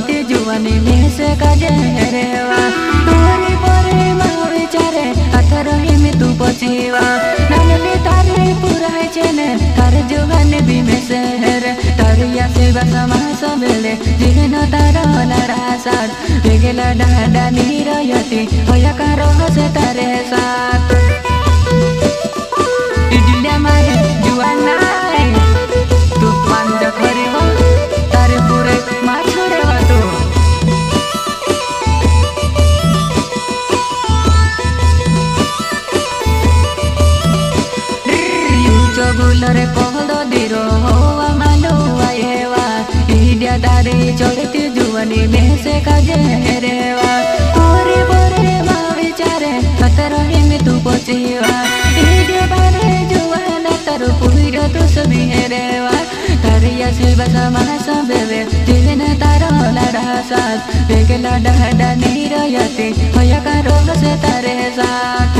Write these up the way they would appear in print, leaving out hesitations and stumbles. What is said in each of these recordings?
चढ़ती जुआनी में से काजे हेरेवा तोरी परे माँ विचारे अथर ही में तू पचीवा नानले तारे पूरा है चेने तारे जुआनी भी में से हेरे तारिया से बसमा सबेले जिन तारा लड़ा साथ बेगेला डाडा नीरयती होया कारो से तारे साथ इडलिया मारे जुआना तू पांच खरी हो तारे पूरे माँ छोड़े वा तू चगुलरे पहल दिरो होवा मालो आएवा इडिया तारे चढ़ती जुआनी में से काजे हेरेवा तोरे बोरे माँ विचारे खतरा ही में तू पचीवा इडिया बारे जुआना तारो पूरा तू सभी हेरेवा तारिया से बसा मासा बेवे जिन तारो लड़ा साथ बेगला डाडा नीरयती होया कारो से तारे साथ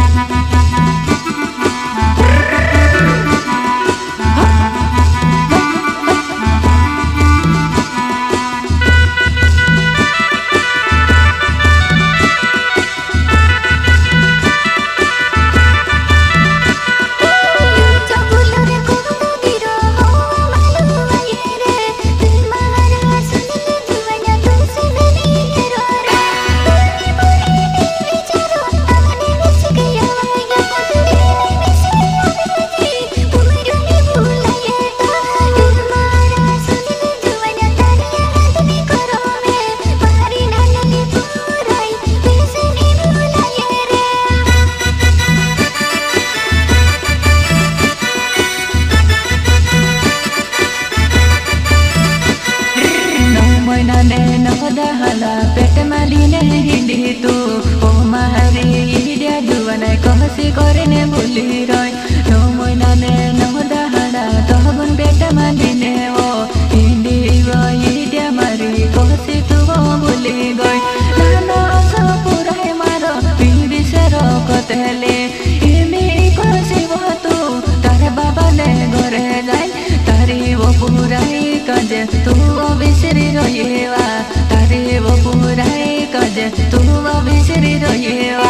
पेट मालिने हिंदी तू ओ मारे इडिया जुआना कहसी करे भूली रही नो मोना ने नो दहाड़ा तहबन पेट मालिने ओ हिंदी इडिया मारी कहसी तू भूली गई नाना आशा पूरा मारो विषर कतेले इमी कहसी वो तू तारे बाबा ने घरे जाए तारी वो पूरा कजे तू बिसरी रहीवा तारे वो पूरा कजे तू बिसरी रहीवा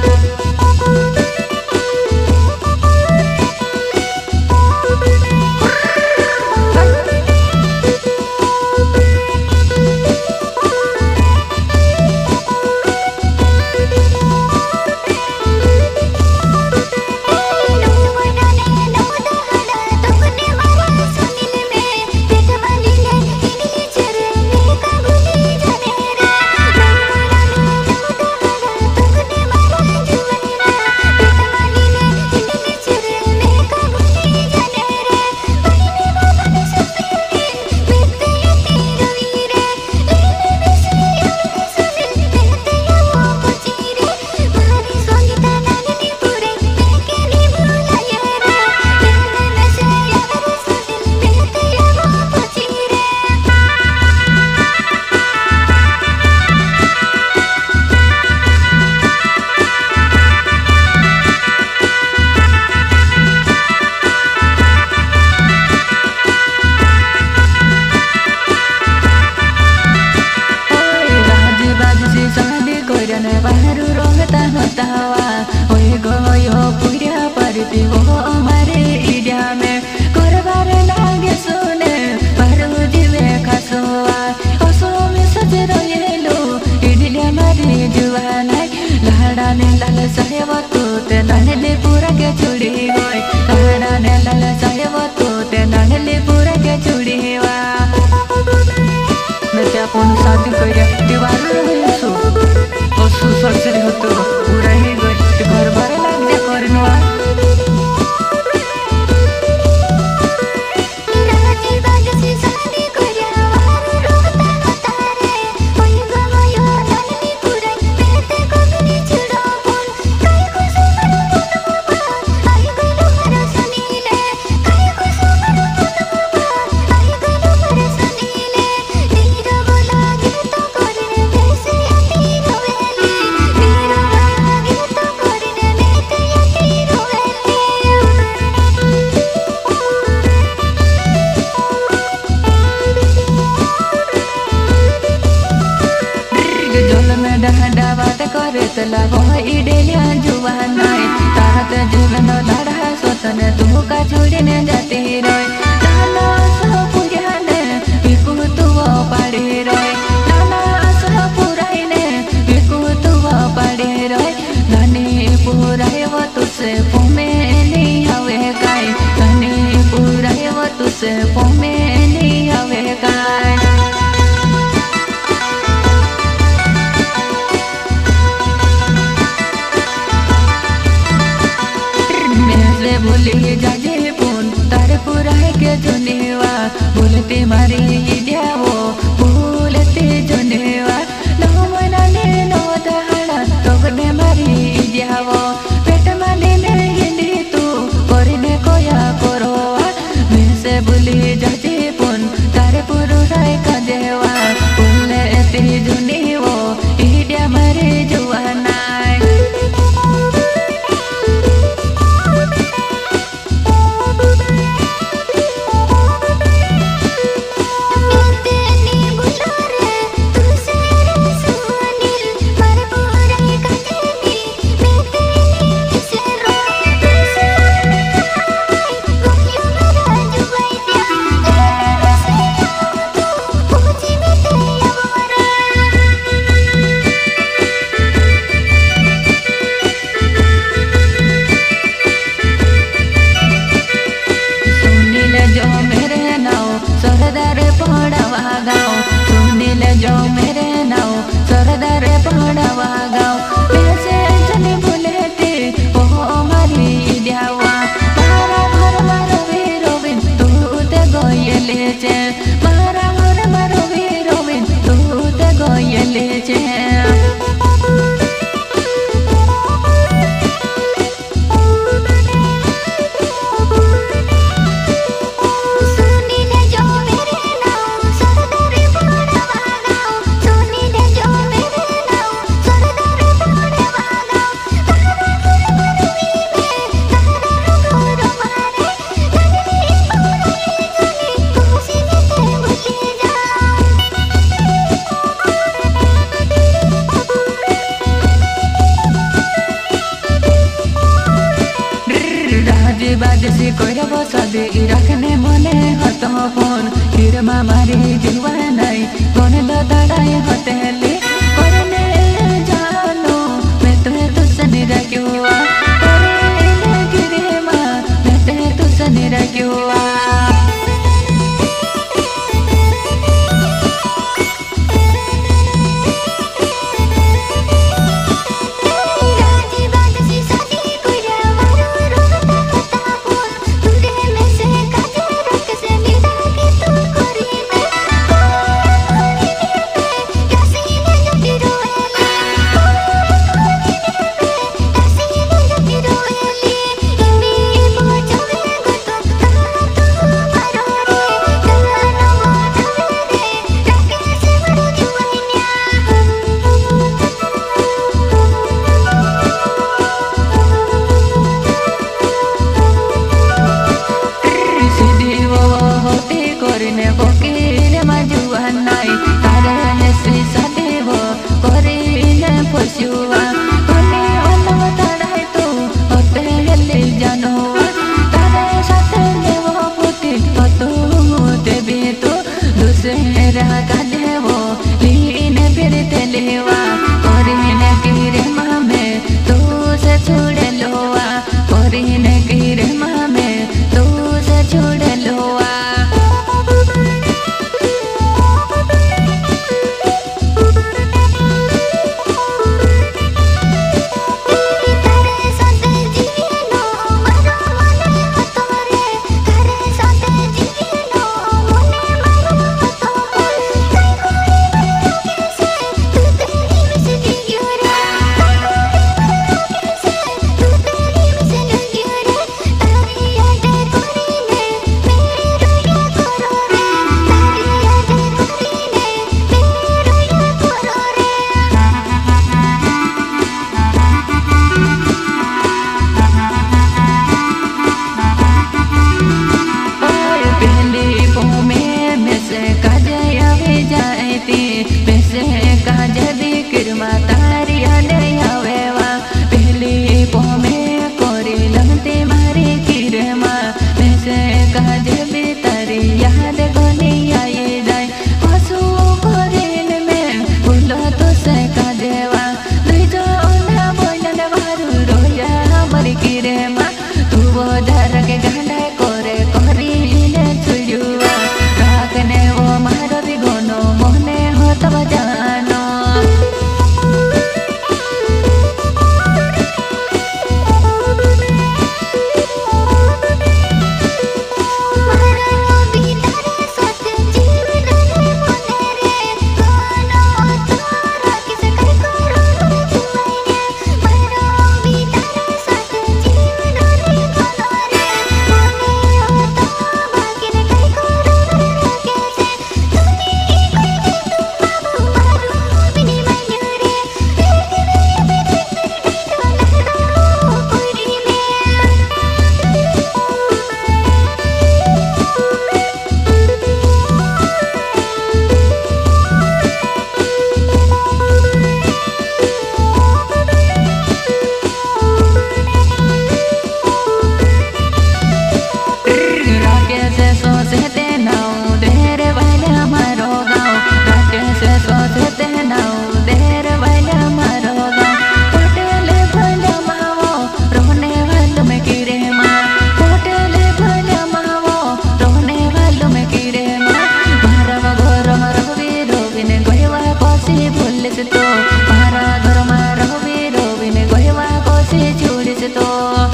बाहरु रोहता होतावा होय गयो पूरा परती वो हमारे इडिया में करबारे लागे सुने बाहरु जीवे खसोवा असो में सज रहेलो इडिया मारी जुआना लाड़ा ने लाल साहेब तो ते नानले पूरा के छुड़ी गई लाड़ा ने लाल साहेब तो ते नानले पूरा के छुड़ी वा मैं ते अपन शादी करिया दीवार रहे सो सु सरसरी होतो पूरा ही गई घर बारे लाग दे करनवा झोल में डहडा बात करे तला वही डेलिया जुआ नाई तारत जीवन लाड़ा स्वतन तू का छोड़ी ने जाती रोय नाना सह पुरिया ने विकु तू पाड़ी रोय नाना सह पुराई ने विकु तू पाड़ी रोय धनी पुराई वो तुझसे पुमे नहीं आवे काय धनी पुराई वो तुझसे पुमे नहीं आवे काय भूली जाजे पुन तारे पुराए के जुनेवा भूलते मारी इडियावो भूलते जुनेवा नो मनाने नो दहाड़ा तोगने मारी इडियावो पेट माने ने हिंदी तू कोरिने कोया कोरोवा मैं भूली जाजे पुन तारे पुराए का देवा भूलते जुनेवो इडिया मारे जुआना जो मेरे नाव सरदार पड़वा गाँव पैसे जने बोलेते वो हमारी दियावा मारा घर मारो वीरोविन तू ते गोयले चे मारा घर मारो वीरोविन तू ते गोयले चे बाजसी कोई बसादे रखने मने हतो फोन फिर मारी जुआ नहीं कौन लताड़ाई हतेली करने जानो मैं तुम्हें तुझसे निरा क्यों करने गिरे माँ मैं तुम्हें तुझसे निरा क्यों पैसे का जदी छोड़िस तो मारा घर में रोवी रोवीने गयवा कोसी छोड़िस तो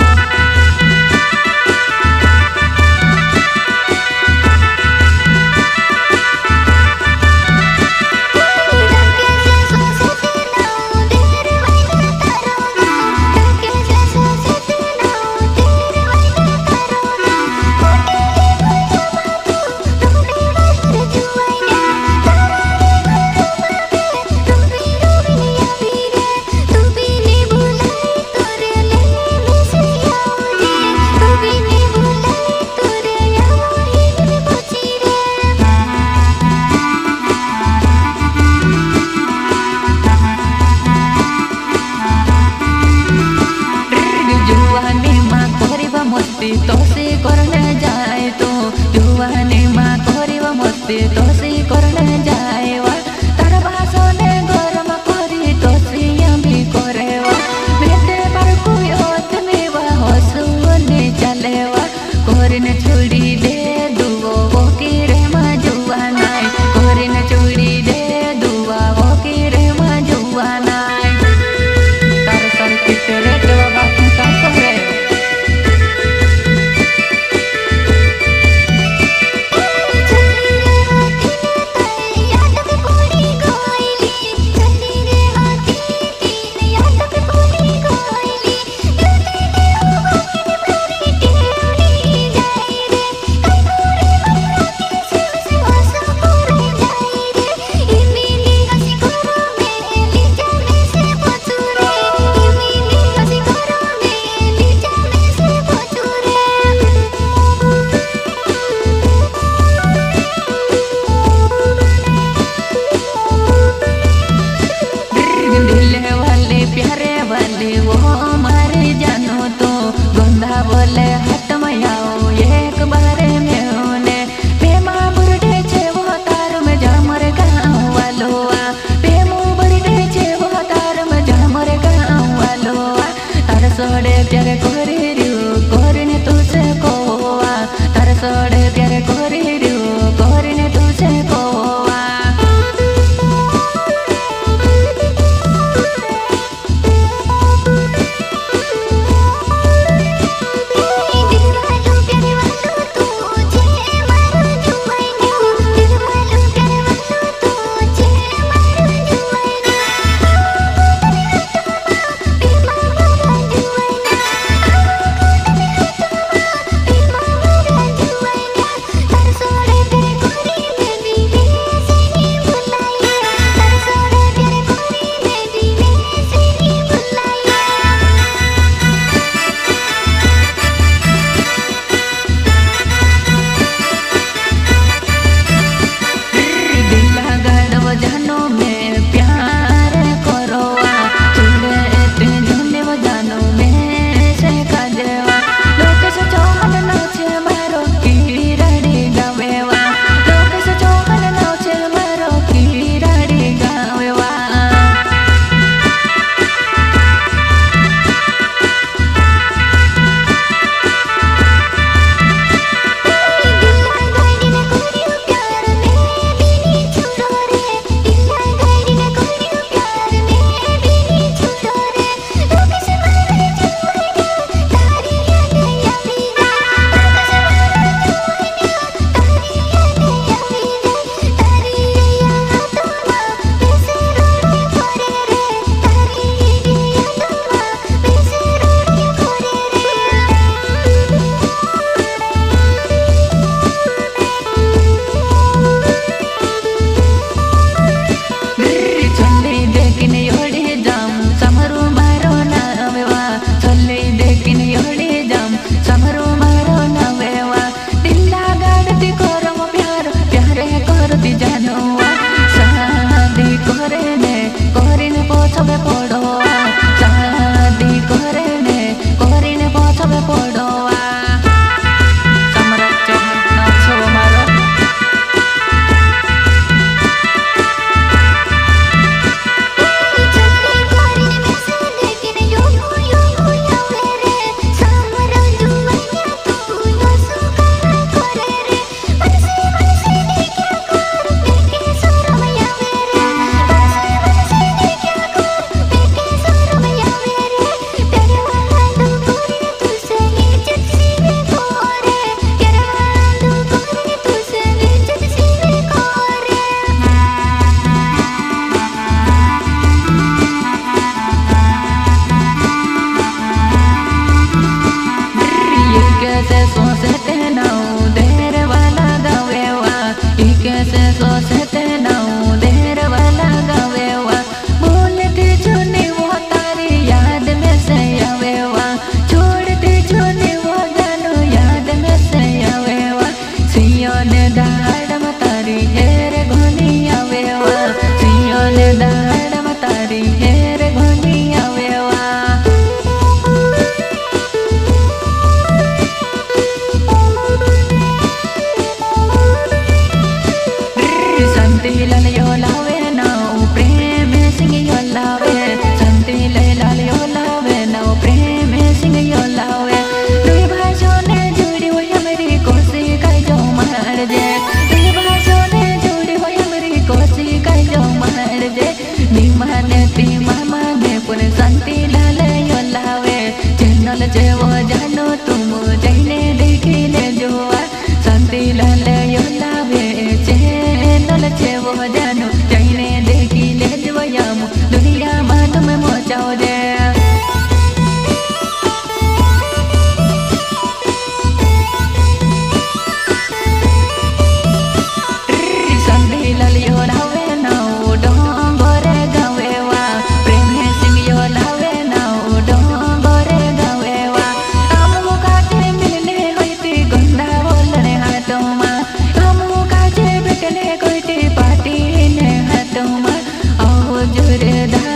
तो से करने जाए तो जुआनी माँ करिवा मस्ती तो से करने जाए वा तार भाषणे गरम करी तो सिया भी करेवा बेटे पर कोई आदमी वा हंसुने चलेवा करने छोड़ी दे दुओ वो की रे माँ जुआ नाय करने छोड़ी दे दुआ वो की रे माँ जुआ नाय तार सर कितने रेट वा बात का करे चोरे दा